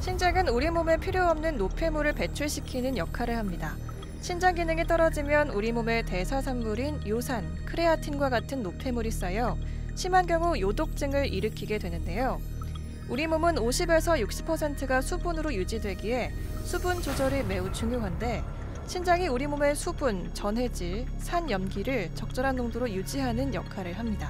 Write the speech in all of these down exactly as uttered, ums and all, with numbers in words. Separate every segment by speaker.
Speaker 1: 신장은 우리 몸에 필요 없는 노폐물을 배출시키는 역할을 합니다. 신장 기능이 떨어지면 우리 몸에 대사산물인 요산, 크레아틴과 같은 노폐물이 쌓여 심한 경우 요독증을 일으키게 되는데요. 우리 몸은 오십에서 육십 퍼센트가 수분으로 유지되기에 수분 조절이 매우 중요한데 신장이 우리 몸의 수분, 전해질, 산염기를 적절한 농도로 유지하는 역할을 합니다.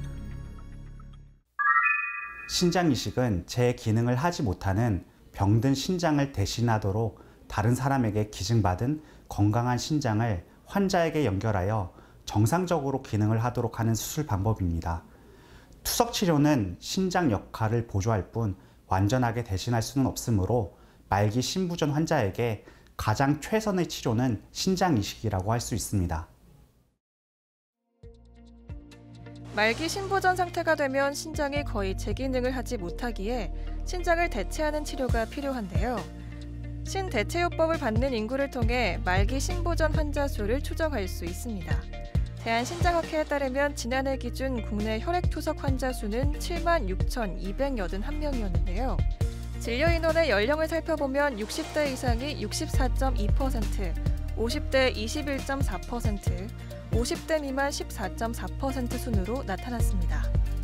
Speaker 2: 신장 이식은 제 기능을 하지 못하는 병든 신장을 대신하도록 다른 사람에게 기증받은 건강한 신장을 환자에게 연결하여 정상적으로 기능을 하도록 하는 수술 방법입니다. 투석 치료는 신장 역할을 보조할 뿐 완전하게 대신할 수는 없으므로 말기 신부전 환자에게 가장 최선의 치료는 신장 이식이라고 할 수 있습니다.
Speaker 1: 말기 신부전 상태가 되면 신장이 거의 제 기능을 하지 못하기에 신장을 대체하는 치료가 필요한데요. 신대체요법을 받는 인구를 통해 말기 신부전 환자 수를 추정할 수 있습니다. 대한신장학회에 따르면 지난해 기준 국내 혈액투석 환자 수는 칠만 육천이백팔십일 명이었는데요. 진료 인원의 연령을 살펴보면 육십 대 이상이 육십사 점 이 퍼센트, 오십 대 이십일 점 사 퍼센트, 오십 대 미만 십사 점 사 퍼센트 순으로 나타났습니다.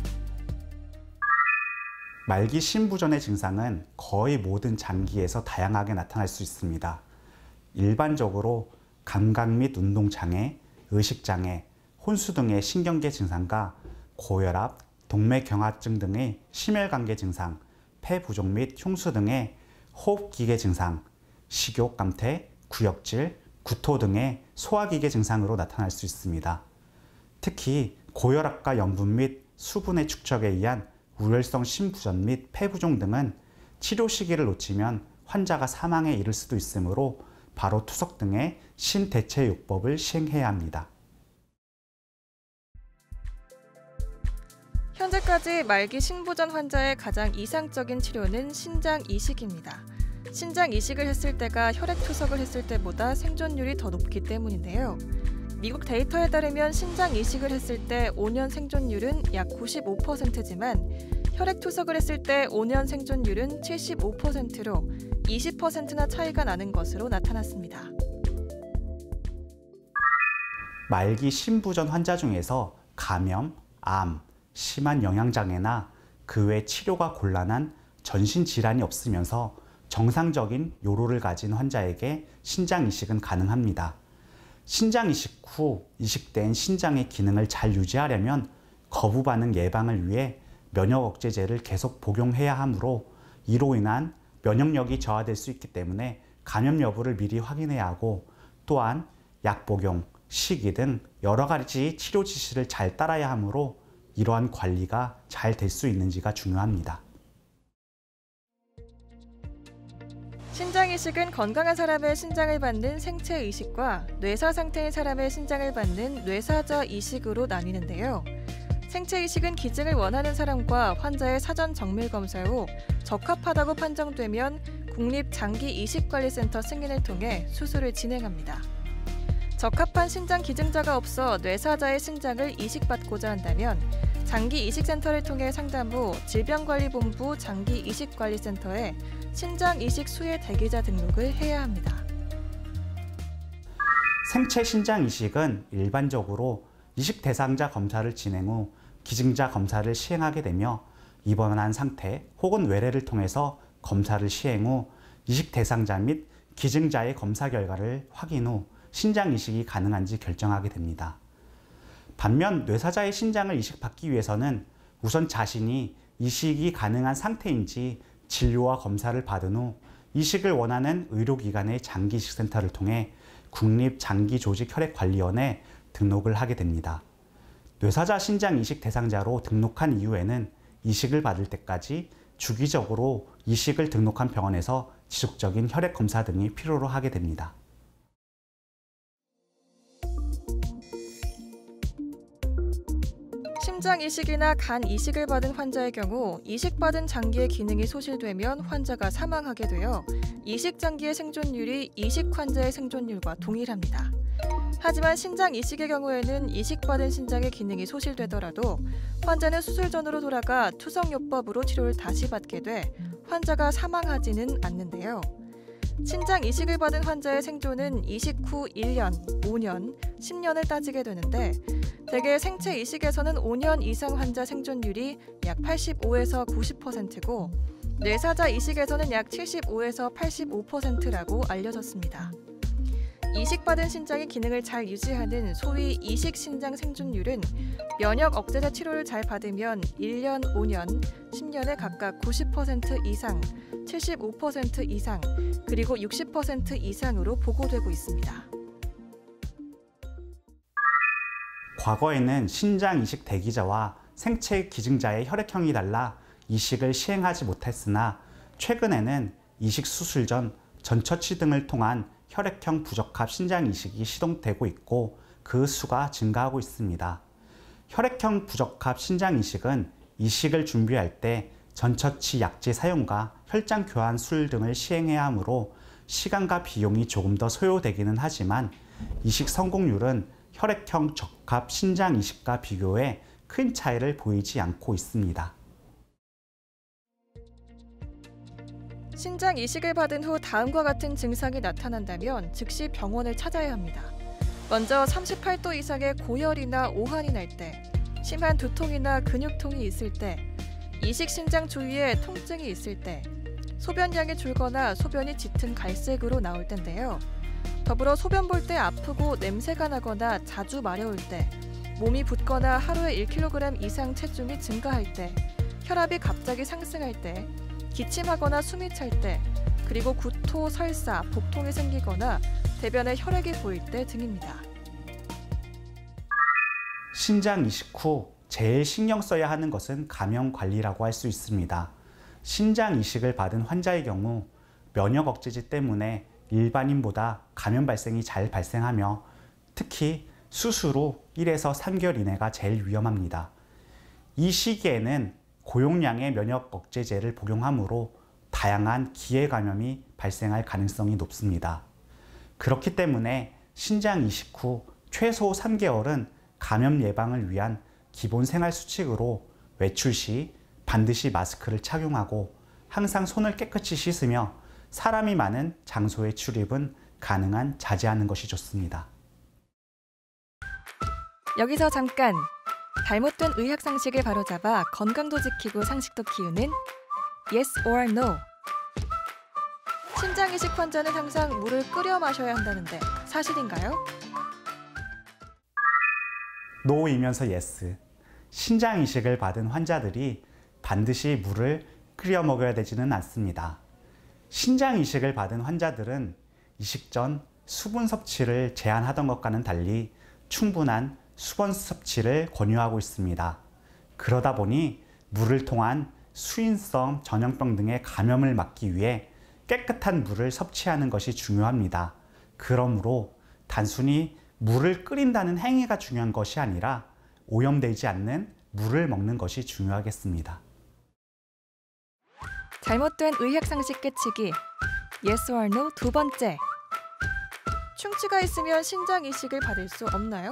Speaker 2: 말기 신부전의 증상은 거의 모든 장기에서 다양하게 나타날 수 있습니다. 일반적으로 감각 및 운동장애, 의식장애, 혼수 등의 신경계 증상과 고혈압, 동맥경화증 등의 심혈관계 증상, 폐 부종 및 흉수 등의 호흡기계 증상, 식욕 감퇴, 구역질, 구토 등의 소화기계 증상으로 나타날 수 있습니다. 특히 고혈압과 염분 및 수분의 축적에 의한 우열성 신부전 및 폐부종 등은 치료 시기를 놓치면 환자가 사망에 이를 수도 있으므로 바로 투석 등의 신대체요법을 시행해야 합니다.
Speaker 1: 현재까지 말기 신부전 환자의 가장 이상적인 치료는 신장 이식입니다. 신장 이식을 했을 때가 혈액 투석을 했을 때보다 생존율이 더 높기 때문인데요. 미국 데이터에 따르면 신장 이식을 했을 때 오 년 생존율은 약 구십오 퍼센트지만 혈액 투석을 했을 때 오 년 생존율은 칠십오 퍼센트로 이십 퍼센트나 차이가 나는 것으로 나타났습니다.
Speaker 2: 말기 신부전 환자 중에서 감염, 암, 심한 영양장애나 그 외 치료가 곤란한 전신질환이 없으면서 정상적인 요로를 가진 환자에게 신장 이식은 가능합니다. 신장 이식 후 이식된 신장의 기능을 잘 유지하려면 거부 반응 예방을 위해 면역 억제제를 계속 복용해야 하므로 이로 인한 면역력이 저하될 수 있기 때문에 감염 여부를 미리 확인해야 하고 또한 약 복용, 식이 등 여러 가지 치료 지시를 잘 따라야 하므로 이러한 관리가 잘 될 수 있는지가 중요합니다.
Speaker 1: 신장 이식은 건강한 사람의 신장을 받는 생체 이식과 뇌사 상태인 사람의 신장을 받는 뇌사자 이식으로 나뉘는데요. 생체 이식은 기증을 원하는 사람과 환자의 사전 정밀 검사 후 적합하다고 판정되면 국립장기이식관리센터 승인을 통해 수술을 진행합니다. 적합한 신장 기증자가 없어 뇌사자의 신장을 이식받고자 한다면 장기이식센터를 통해 상담 후 질병관리본부 장기이식관리센터에 신장 이식 수혜 대기자 등록을 해야 합니다.
Speaker 2: 생체 신장 이식은 일반적으로 이식 대상자 검사를 진행 후 기증자 검사를 시행하게 되며 입원한 상태 혹은 외래를 통해서 검사를 시행 후 이식 대상자 및 기증자의 검사 결과를 확인 후 신장 이식이 가능한지 결정하게 됩니다. 반면 뇌사자의 신장을 이식받기 위해서는 우선 자신이 이식이 가능한 상태인지 진료와 검사를 받은 후 이식을 원하는 의료기관의 장기이식센터를 통해 국립장기조직혈액관리원에 등록을 하게 됩니다. 뇌사자 신장 이식 대상자로 등록한 이후에는 이식을 받을 때까지 주기적으로 이식을 등록한 병원에서 지속적인 혈액 검사 등이 필요로 하게 됩니다.
Speaker 1: 심장 이식이나 간 이식을 받은 환자의 경우 이식받은 장기의 기능이 소실되면 환자가 사망하게 되어 이식 장기의 생존율이 이식 환자의 생존율과 동일합니다. 하지만 신장 이식의 경우에는 이식받은 신장의 기능이 소실되더라도 환자는 수술 전으로 돌아가 투석요법으로 치료를 다시 받게 돼 환자가 사망하지는 않는데요. 신장 이식을 받은 환자의 생존은 이식 후 일 년, 오 년, 십 년을 따지게 되는데 대개 생체 이식에서는 오 년 이상 환자 생존율이 약 팔십오에서 구십 퍼센트고 뇌사자 이식에서는 약 칠십오에서 팔십오 퍼센트라고 알려졌습니다. 이식받은 신장의 기능을 잘 유지하는 소위 이식 신장 생존율은 면역 억제제 치료를 잘 받으면 일 년, 오 년, 십 년에 각각 구십 퍼센트 이상, 칠십오 퍼센트 이상, 그리고 육십 퍼센트 이상으로 보고되고 있습니다.
Speaker 2: 과거에는 신장 이식 대기자와 생체 기증자의 혈액형이 달라 이식을 시행하지 못했으나 최근에는 이식 수술 전 전처치 등을 통한 혈액형 부적합 신장 이식이 시도되고 있고 그 수가 증가하고 있습니다. 혈액형 부적합 신장 이식은 이식을 준비할 때 전처치 약제 사용과 혈장 교환 수술 등을 시행해야 하므로 시간과 비용이 조금 더 소요되기는 하지만 이식 성공률은 혈액형 적합 신장 이식과 비교해 큰 차이를 보이지 않고 있습니다.
Speaker 1: 신장 이식을 받은 후 다음과 같은 증상이 나타난다면 즉시 병원을 찾아야 합니다. 먼저 삼십팔 도 이상의 고열이나 오한이 날 때, 심한 두통이나 근육통이 있을 때, 이식 신장 주위에 통증이 있을 때, 소변량이 줄거나 소변이 짙은 갈색으로 나올 때인데요. 더불어 소변 볼 때 아프고 냄새가 나거나 자주 마려울 때, 몸이 붓거나 하루에 일 킬로그램 이상 체중이 증가할 때, 혈압이 갑자기 상승할 때, 기침하거나 숨이 찰 때, 그리고 구토, 설사, 복통이 생기거나 대변에 혈액이 보일 때 등입니다.
Speaker 2: 신장 이식 후 제일 신경 써야 하는 것은 감염 관리라고 할 수 있습니다. 신장 이식을 받은 환자의 경우 면역 억제제 때문에 일반인보다 감염 발생이 잘 발생하며 특히 수술 후 일에서 삼 개월 이내가 제일 위험합니다. 이 시기에는 고용량의 면역 억제제를 복용하므로 다양한 기해 감염이 발생할 가능성이 높습니다. 그렇기 때문에 신장 이식 후 최소 삼 개월은 감염 예방을 위한 기본 생활 수칙으로 외출 시 반드시 마스크를 착용하고 항상 손을 깨끗이 씻으며 사람이 많은 장소의 출입은 가능한 자제하는 것이 좋습니다.
Speaker 1: 여기서 잠깐! 잘못된 의학 상식을 바로잡아 건강도 지키고 상식도 키우는 Yes or No. 신장 이식 환자는 항상 물을 끓여 마셔야 한다는데 사실인가요?
Speaker 2: 노이면서 예스. 신장 이식을 받은 환자들이 반드시 물을 끓여 먹어야 되지는 않습니다. 신장 이식을 받은 환자들은 이식 전 수분 섭취를 제한하던 것과는 달리 충분한 수분 섭취를 권유하고 있습니다. 그러다 보니 물을 통한 수인성 전염병 등의 감염을 막기 위해 깨끗한 물을 섭취하는 것이 중요합니다. 그러므로 단순히 물을 끓인다는 행위가 중요한 것이 아니라 오염되지 않는 물을 먹는 것이 중요하겠습니다.
Speaker 1: 잘못된 의학 상식 깨치기 Yes or No 두 번째. 충치가 있으면 신장 이식을 받을 수 없나요?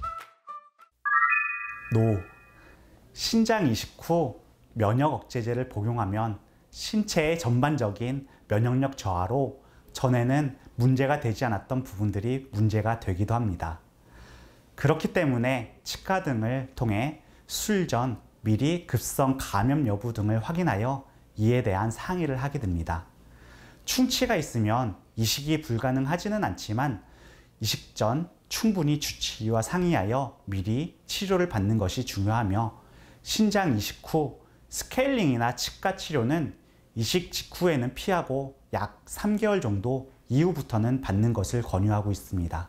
Speaker 2: 노. 신장 이식 후 면역 억제제를 복용하면 신체의 전반적인 면역력 저하로 전에는 문제가 되지 않았던 부분들이 문제가 되기도 합니다. 그렇기 때문에 치과 등을 통해 수술 전 미리 급성 감염 여부 등을 확인하여 이에 대한 상의를 하게 됩니다. 충치가 있으면 이식이 불가능하지는 않지만 이식 전 충분히 주치의와 상의하여 미리 치료를 받는 것이 중요하며 신장 이식 후 스케일링이나 치과 치료는 이식 직후에는 피하고 약 삼 개월 정도 이후부터는 받는 것을 권유하고 있습니다.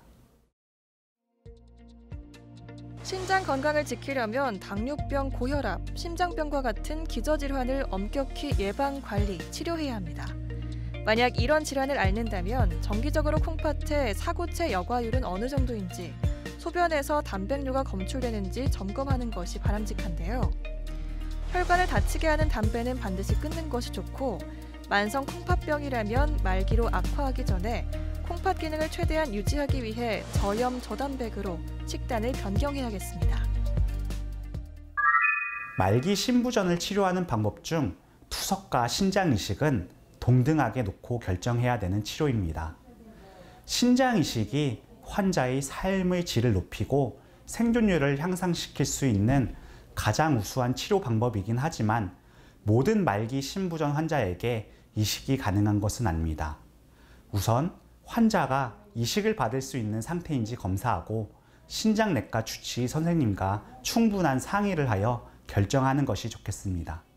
Speaker 1: 신장 건강을 지키려면 당뇨병, 고혈압, 심장병과 같은 기저질환을 엄격히 예방, 관리, 치료해야 합니다. 만약 이런 질환을 앓는다면 정기적으로 콩팥의 사고체 여과율은 어느 정도인지, 소변에서 단백뇨가 검출되는지 점검하는 것이 바람직한데요. 혈관을 다치게 하는 담배는 반드시 끊는 것이 좋고, 만성 콩팥병이라면 말기로 악화하기 전에 콩팥 기능을 최대한 유지하기 위해 저염 저단백으로 식단을 변경해야겠습니다.
Speaker 2: 말기 신부전을 치료하는 방법 중 투석과 신장 이식은 동등하게 놓고 결정해야 되는 치료입니다. 신장 이식이 환자의 삶의 질을 높이고 생존율을 향상시킬 수 있는 가장 우수한 치료 방법이긴 하지만 모든 말기 신부전 환자에게 이식이 가능한 것은 아닙니다. 우선 환자가 이식을 받을 수 있는 상태인지 검사하고 신장내과 주치의 선생님과 충분한 상의를 하여 결정하는 것이 좋겠습니다.